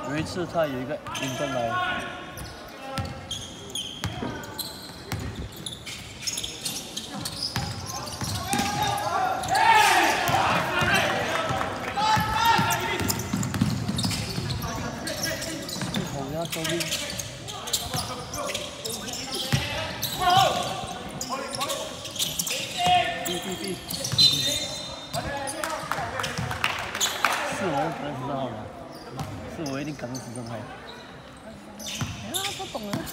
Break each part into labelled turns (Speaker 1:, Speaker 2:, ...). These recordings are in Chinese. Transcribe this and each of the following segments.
Speaker 1: 有一次他有一个引进来。 周边。B。是我可能知道吗？是我一定赶得死正派。啊，不懂了。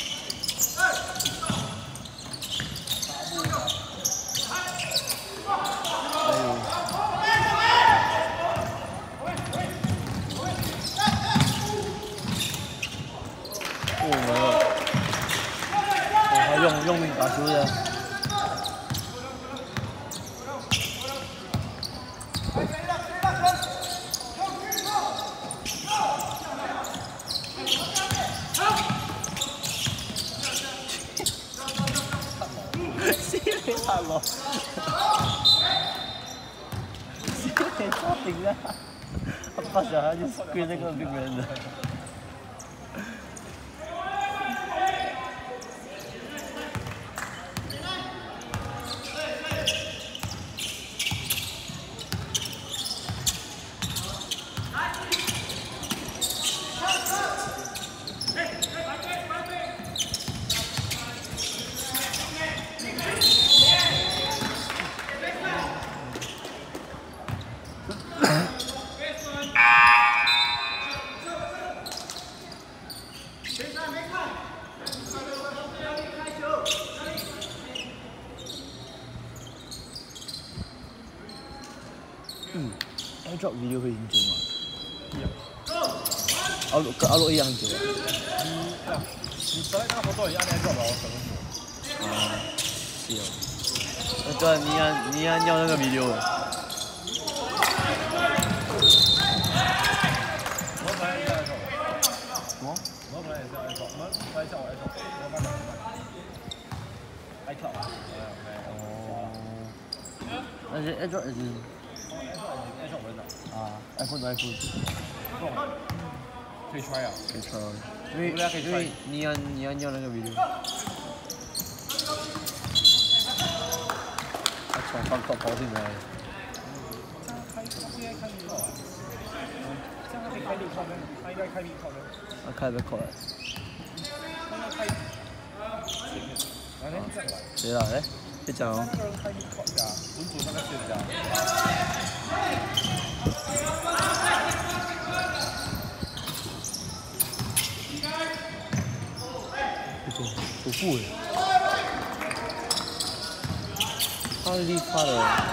Speaker 1: 用力打球的。西北大佬，西北超顶啊！他把小孩就归那个病人的。 airdrop video 会很久吗？阿洛一样久。
Speaker 2: 你本来那活动一样 airdrop 吧，我等很久。
Speaker 1: 啊，是哦。对，你要尿那个 video 的。
Speaker 2: 我本来也是 airdrop。
Speaker 1: 什么？
Speaker 2: 我本来也是 airdrop，我们拍一下我 airdrop，我慢慢。airdrop。
Speaker 1: 哦。那些 airdrop 是。 啊 ，iPhone 的 iPhone，
Speaker 2: 可以 try 啊，
Speaker 1: 可以 try， 因为你要尿那个 video， 他从饭馆跑进来，
Speaker 2: 这样开应该开密号啊，这样他可以开密号吗？他应该开密号吗？
Speaker 1: 他开得快，
Speaker 2: 他应该开前面，来这样来，
Speaker 1: 对啦，来，你讲哦。
Speaker 2: 那个人开密号呀，稳住那个线呀。
Speaker 1: 徒步耶，太厉害了！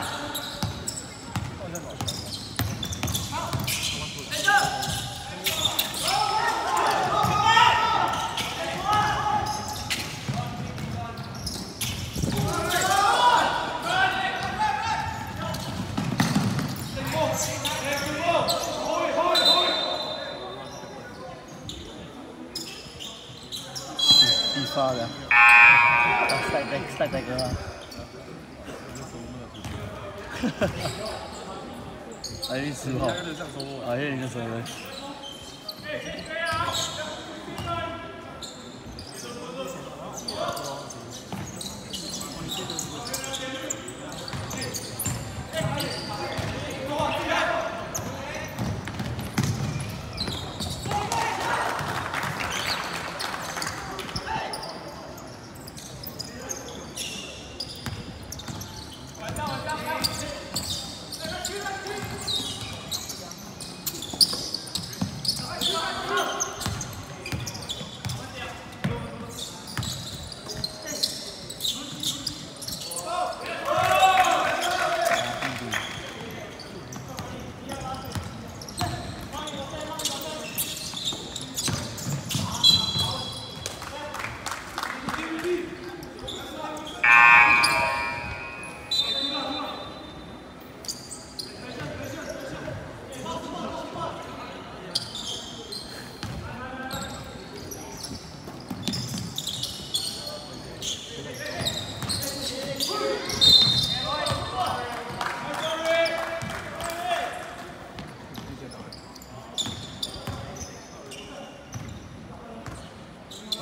Speaker 1: 必发的。 晒哥啊！还是吃好，啊，有点收了。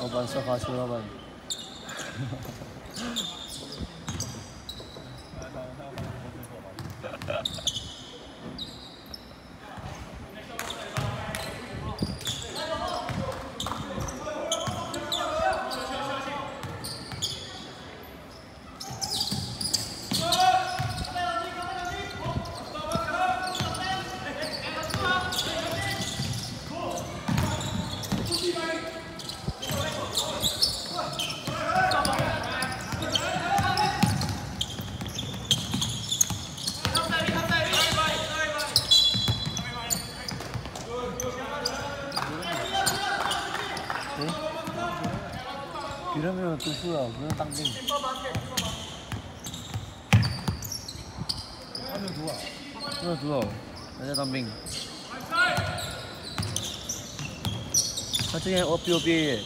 Speaker 1: 老板说话，邱老板。别人没有读书了，没有当兵。
Speaker 2: 他没有读啊？
Speaker 1: 没有读哦，还在当兵。他之前比我毕业。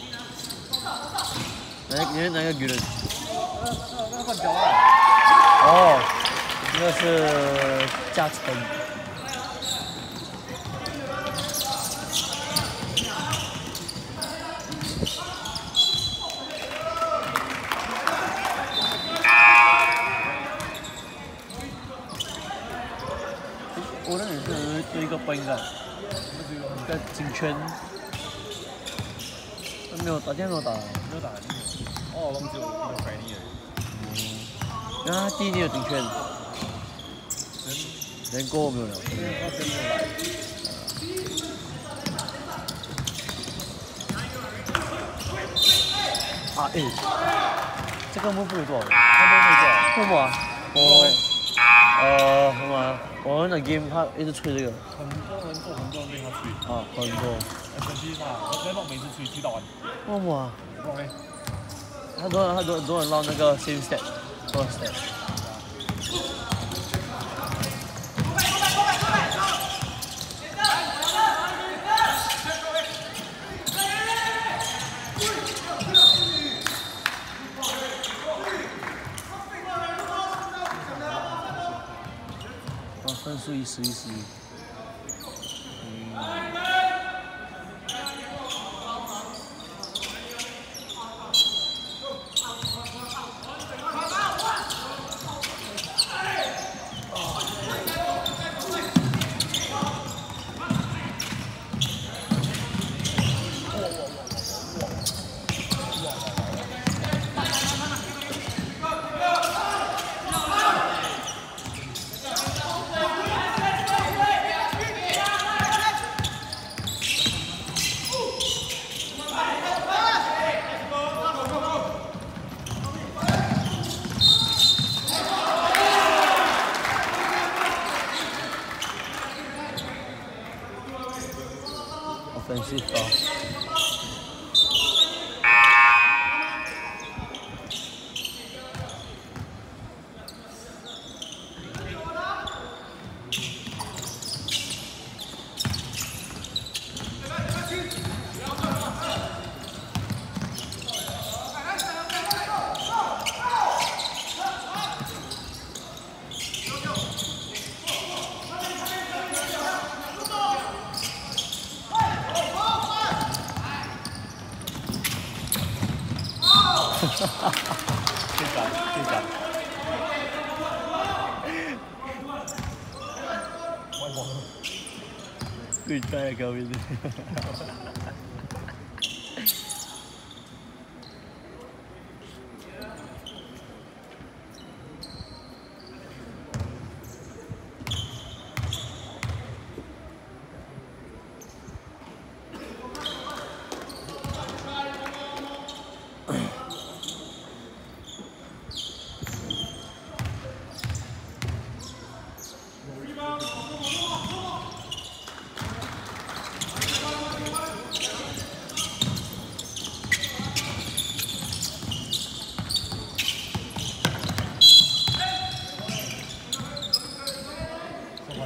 Speaker 1: 哪个女人？
Speaker 2: 那换脚了。
Speaker 1: 哦，那个是嘉诚。我那里是有一个 point 的，一个金圈，没有打，今天没有打，
Speaker 2: 没有打。哦，我们只有一个 friendly 而已。
Speaker 1: 然后他第一年有金圈，人过没有了。
Speaker 2: 因为他真没有来。
Speaker 1: 啊这个目标有多少？
Speaker 2: 他都没做。
Speaker 1: 为什么啊？什么啊？我们的 game 他一直吹这个。
Speaker 2: 很多人做，很多人被他吹。
Speaker 1: 啊，很多。
Speaker 2: 神奇是我在弄每次吹到完。
Speaker 1: 为什么啊？
Speaker 2: 不懂哎。
Speaker 1: 很多人捞那个 same step， 多 step。分数11-11。offensive foul。Good try, Gavin.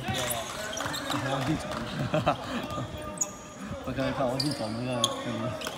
Speaker 1: 我刚才看，我去找那个。